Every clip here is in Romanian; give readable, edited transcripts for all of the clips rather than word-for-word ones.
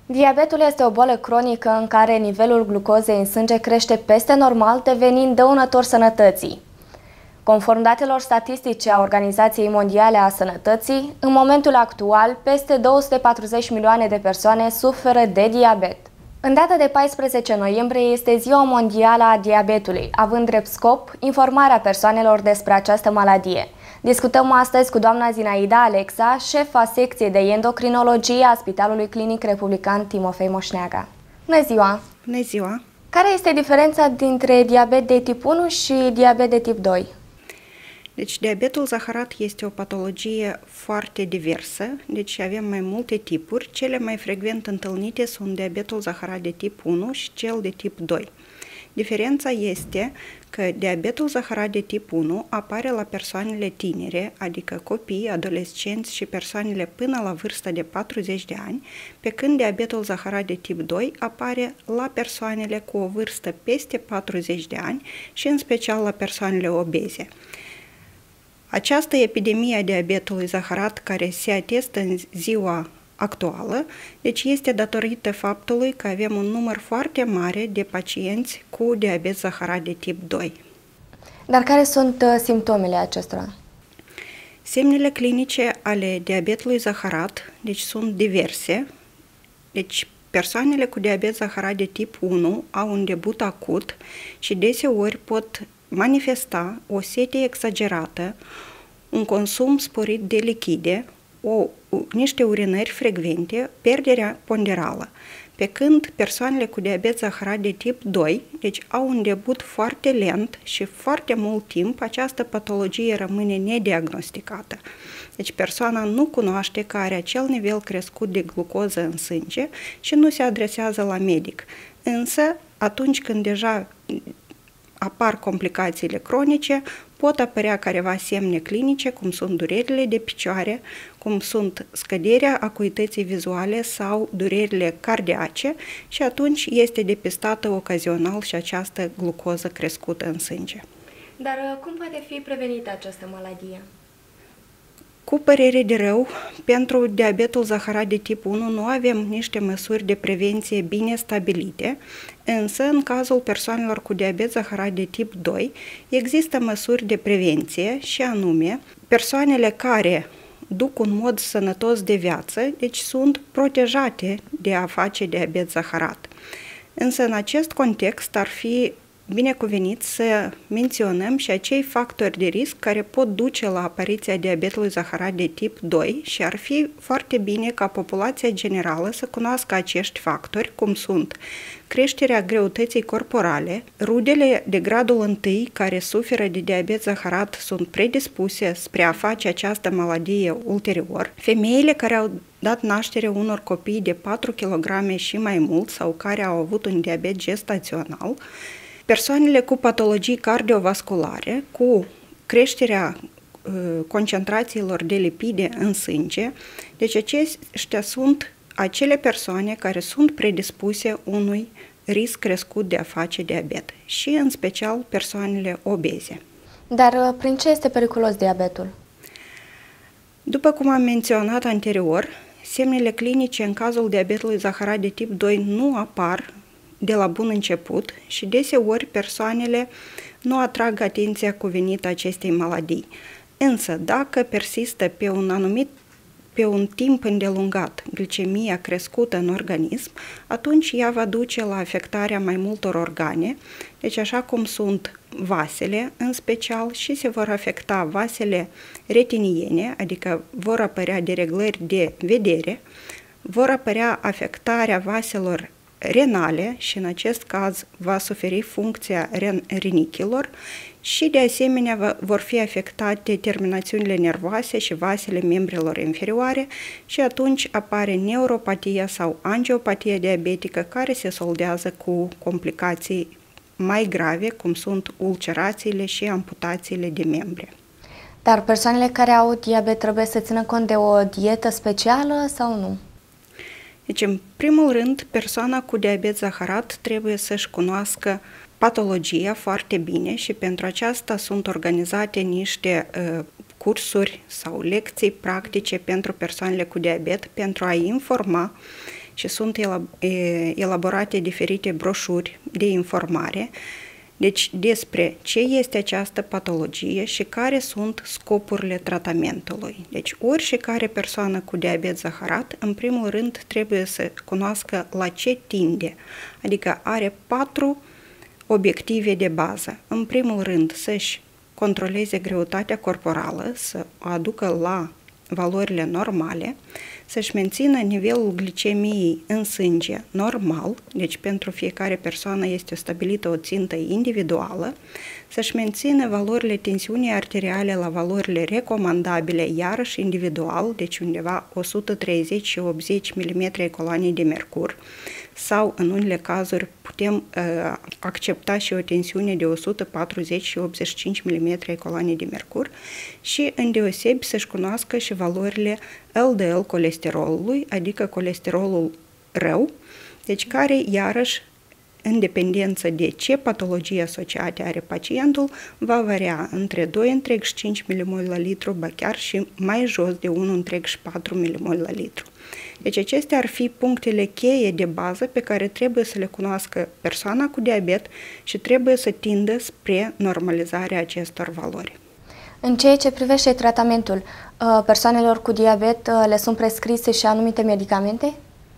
Diabetul este o boală cronică în care nivelul glucozei în sânge crește peste normal, devenind dăunător sănătății. Conform datelor statistice a Organizației Mondiale a Sănătății, în momentul actual, peste 240 milioane de persoane suferă de diabet. În data de 14 noiembrie este Ziua Mondială a Diabetului, având drept scop informarea persoanelor despre această maladie. Discutăm astăzi cu doamna Zinaida Alexa, șefa secției de endocrinologie a Spitalului Clinic Republican Timofei Moșneaga. Bună ziua! Bună ziua! Care este diferența dintre diabet de tip 1 și diabet de tip 2? Deci, diabetul zaharat este o patologie foarte diversă, deci avem mai multe tipuri. Cele mai frecvent întâlnite sunt diabetul zaharat de tip 1 și cel de tip 2. Diferența este că diabetul zaharat de tip 1 apare la persoanele tinere, adică copii, adolescenți și persoanele până la vârsta de 40 de ani, pe când diabetul zaharat de tip 2 apare la persoanele cu o vârstă peste 40 de ani și în special la persoanele obeze. Această epidemie a diabetului zaharat care se atestă în ziua actuală, deci este datorită faptului că avem un număr foarte mare de pacienți cu diabet zaharat de tip 2. Dar care sunt simptomele acestora? Semnele clinice ale diabetului zaharat, deci sunt diverse. Deci persoanele cu diabet zaharat de tip 1 au un debut acut și deseori pot manifesta o sete exagerată, un consum sporit de lichide, niște urinări frecvente, pierderea ponderală. Pe când persoanele cu diabet zaharat de tip 2, deci au un debut foarte lent și foarte mult timp această patologie rămâne nediagnosticată. Deci persoana nu cunoaște că are acel nivel crescut de glucoză în sânge și nu se adresează la medic. Însă, atunci când deja apar complicațiile cronice, pot apărea careva semne clinice, cum sunt durerile de picioare, cum sunt scăderea acuității vizuale sau durerile cardiace și atunci este depistată ocazional și această glucoză crescută în sânge. Dar cum poate fi prevenită această maladie? Cu părere de rău, pentru diabetul zaharat de tip 1 nu avem niște măsuri de prevenție bine stabilite, însă în cazul persoanelor cu diabet zaharat de tip 2 există măsuri de prevenție și anume persoanele care duc un mod sănătos de viață, deci sunt protejate de a face diabet zaharat. Însă în acest context ar fi binecuvenit să menționăm și acei factori de risc care pot duce la apariția diabetului zaharat de tip 2 și ar fi foarte bine ca populația generală să cunoască acești factori, cum sunt creșterea greutății corporale, rudele de gradul 1 care suferă de diabet zaharat sunt predispuse spre a face această maladie ulterior, femeile care au dat naștere unor copii de 4 kg și mai mult sau care au avut un diabet gestațional, persoanele cu patologii cardiovasculare, cu creșterea concentrațiilor de lipide în sânge, deci aceștia sunt acele persoane care sunt predispuse unui risc crescut de a face diabet și în special persoanele obeze. Dar prin ce este periculos diabetul? După cum am menționat anterior, semnele clinice în cazul diabetului zaharat de tip 2 nu apar de la bun început și deseori persoanele nu atrag atenția cuvenită acestei maladii. Însă, dacă persistă pe un timp îndelungat glicemia crescută în organism, atunci ea va duce la afectarea mai multor organe, deci așa cum sunt vasele în special și se vor afecta vasele retiniene, adică vor apărea dereglări de vedere, vor apărea afectarea vaselor renale și în acest caz va suferi funcția rinichilor și de asemenea vor fi afectate terminațiunile nervoase și vasele membrelor inferioare și atunci apare neuropatia sau angiopatia diabetică care se soldează cu complicații mai grave cum sunt ulcerațiile și amputațiile de membre. Dar persoanele care au diabet trebuie să țină cont de o dietă specială sau nu? Deci, în primul rând, persoana cu diabet zaharat trebuie să-și cunoască patologia foarte bine și pentru aceasta sunt organizate niște cursuri sau lecții practice pentru persoanele cu diabet pentru a informa și sunt elaborate diferite broșuri de informare, deci despre ce este această patologie și care sunt scopurile tratamentului. Deci oricare persoană cu diabet zaharat, în primul rând, trebuie să cunoască la ce tinde, adică are 4 obiective de bază. În primul rând, să-și controleze greutatea corporală, să o aducă la valorile normale, să-și mențină nivelul glicemiei în sânge normal, deci pentru fiecare persoană este stabilită o țintă individuală, să-și mențină valorile tensiunii arteriale la valorile recomandabile, iarăși individual, deci undeva 130 și 80 mm coloanii de mercur, sau în unele cazuri putem accepta și o tensiune de 140 și 85 mm coloanii de mercur și îndeosebi să-și cunoască și valorile LDL colesterolului, adică colesterolul rău, deci care iarăși în dependență de ce patologie asociate are pacientul, va varia între 2,5 mmol la litru, ba chiar și mai jos de 1,4 mmol la litru. Deci acestea ar fi punctele cheie de bază pe care trebuie să le cunoască persoana cu diabet și trebuie să tindă spre normalizarea acestor valori. În ceea ce privește tratamentul, persoanelor cu diabet le sunt prescrise și anumite medicamente?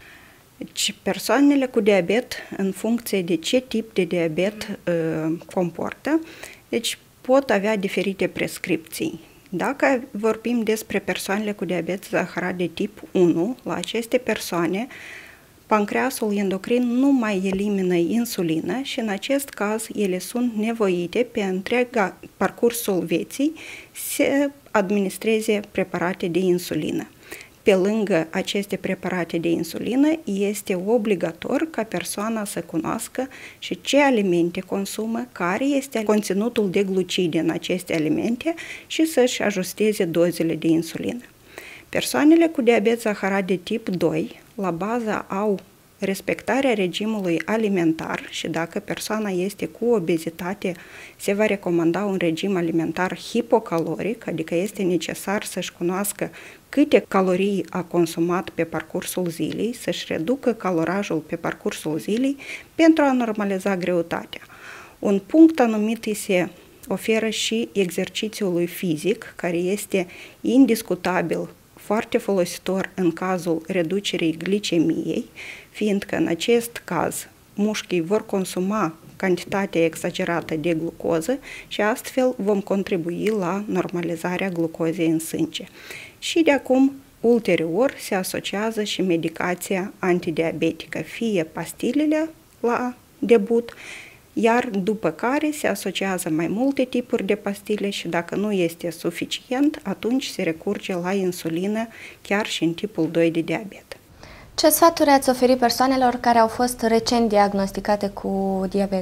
Deci persoanele cu diabet, în funcție de ce tip de diabet comportă, deci pot avea diferite prescripții. Dacă vorbim despre persoanele cu diabet zaharat de tip 1, la aceste persoane, pancreasul endocrin nu mai elimină insulină și în acest caz ele sunt nevoite pe întreaga parcursul vieții să administreze preparate de insulină. Pe lângă aceste preparate de insulină, este obligator ca persoana să cunoască și ce alimente consumă, care este conținutul de glucide în aceste alimente și să-și ajusteze dozele de insulină. Persoanele cu diabet zaharat de tip 2, la bază au respectarea regimului alimentar și dacă persoana este cu obezitate, se va recomanda un regim alimentar hipocaloric, adică este necesar să-și cunoască câte calorii a consumat pe parcursul zilei, să-și reducă calorajul pe parcursul zilei pentru a normaliza greutatea. Un punct anumit îi se oferă și exercițiului fizic, care este indiscutabil foarte folositor în cazul reducerii glicemiei, fiindcă în acest caz mușchii vor consuma cantitatea exagerată de glucoză și astfel vom contribui la normalizarea glucozei în sânge. Și de acum, ulterior, se asociază și medicația antidiabetică, fie pastilele la debut, iar după care se asociază mai multe tipuri de pastile și dacă nu este suficient, atunci se recurge la insulină chiar și în tipul 2 de diabet. Ce sfaturi ați oferi persoanelor care au fost recent diagnosticate cu diabet?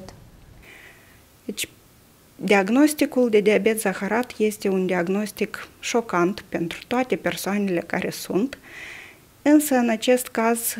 Deci, diagnosticul de diabet zaharat este un diagnostic șocant pentru toate persoanele care sunt, însă în acest caz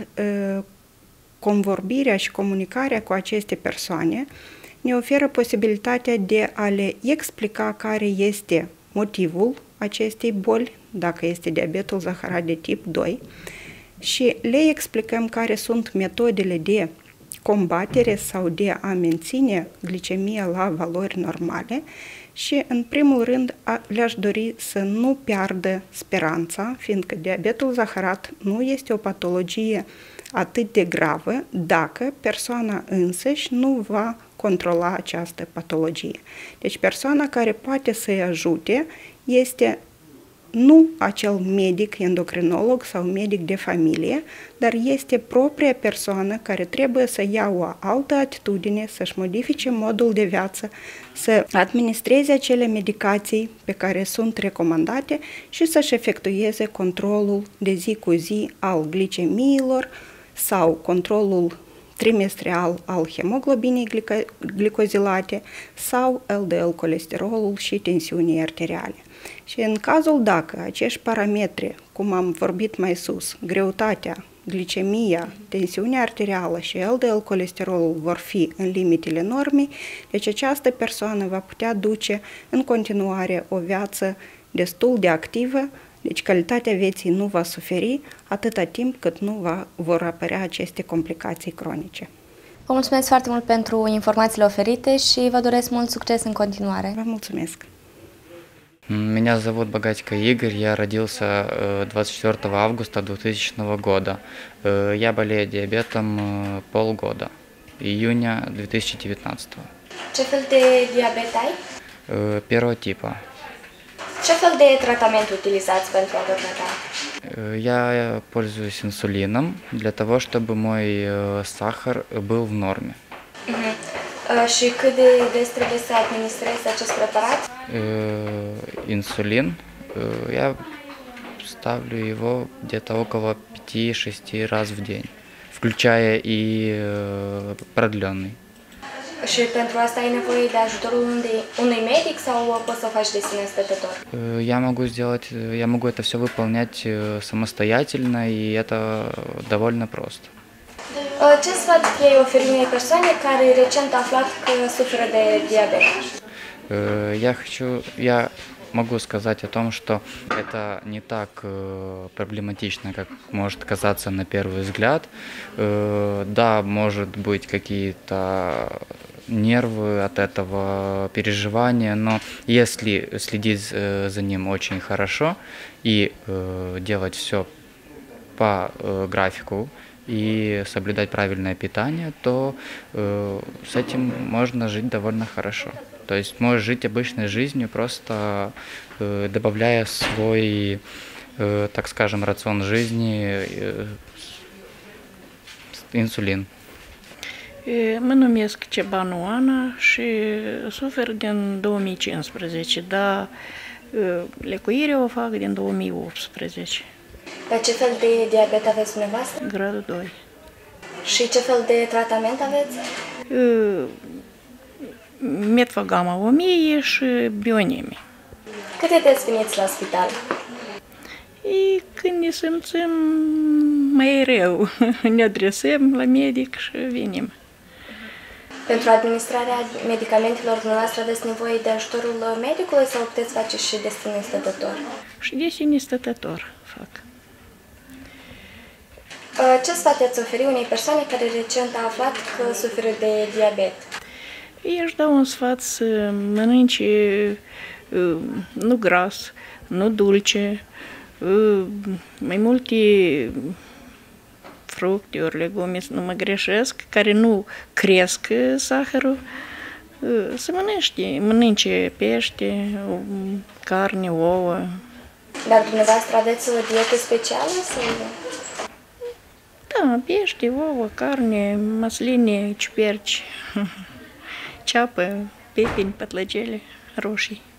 convorbirea și comunicarea cu aceste persoane ne oferă posibilitatea de a le explica care este motivul acestei boli, dacă este diabetul zaharat de tip 2, și le explicăm care sunt metodele de combatere sau de a menține glicemia la valori normale și, în primul rând, le-aș dori să nu piardă speranța, fiindcă diabetul zaharat nu este o patologie atât de gravă dacă persoana însăși nu va controla această patologie. Deci persoana care poate să-i ajute este nu acel medic endocrinolog sau medic de familie, dar este propria persoană care trebuie să ia o altă atitudine, să-și modifice modul de viață, să administreze acele medicații pe care sunt recomandate și să-și efectueze controlul de zi cu zi al glicemiilor sau controlul trimestrial al hemoglobinei glicozilate sau LDL colesterolul și tensiunii arteriale. Și în cazul dacă acești parametri, cum am vorbit mai sus, greutatea, glicemia, tensiunea arterială și LDL colesterolul vor fi în limitele normei, deci această persoană va putea duce în continuare o viață destul de activă, Deci calitatea vieții nu va suferi atâta timp cât nu vor apărea aceste complicații cronice. Vă mulțumesc foarte mult pentru informațiile oferite și vă doresc mult succes în continuare. Vă mulțumesc! Меня зовут Богатько Игорь, я родился 24 августа 2000 года. Я болею диабетом полгода, июня 2019. Ce fel de diabet ai? Первого типа. Ce fel de tratament utilizați pentru a vă trata? Я пользуюсь инсулином для того, чтобы мой сахар был в норме. Și cât de des trebuie să administrezi acest preparat? Инсулин, я ставлю его где-то около 5-6 раз в день, включая и продленный. Și pentru asta ai nevoie de ajutorul unui medic sau poți să o faci de sine stătător? Я могу это все выполнять самостоятельно, и это довольно просто. Ce sfat ai oferi unei persoane care recent a aflat că suferă de diabet? Я могу сказать о том, что это не так проблематично, как может казаться на первый взгляд. Да, может быть какие-то нервы от этого переживания, но если следить за ним очень хорошо и делать все по графику и соблюдать правильное питание, то с этим можно жить довольно хорошо. То есть можешь жить обычной жизнью, просто добавляя свой, так скажем, рацион жизни инсулин. Mă numesc Cebanu Ana și sufer din 2015, dar lecuirea o fac din 2018. Pe ce fel de diabet aveți dumneavoastră? Gradul 2. Și ce fel de tratament aveți? Metfagama 1000 și bionemi. Câte des veniți la spital? Și când ne simțim mai rău, ne adresăm la medic și venim. Pentru administrarea medicamentelor dumneavoastră aveți nevoie de ajutorul medicului sau puteți face și de sine stătător? Și de sine stătător fac. Ce sfat ați oferi unei persoane care recent a aflat că suferă de diabet? Eu își dau un sfat să mănânce nu gras, nu dulce, mai multe fructe ori legume, să nu mă greșesc, care nu cresc sahărul, să mănânce pește, carne, ouă. Dar dumneavoastră aveți o dietă specială? Sau? Da, pește, ouă, carne, măsline, ciuperci, ceapă, pepini, pătlăgele, roșii.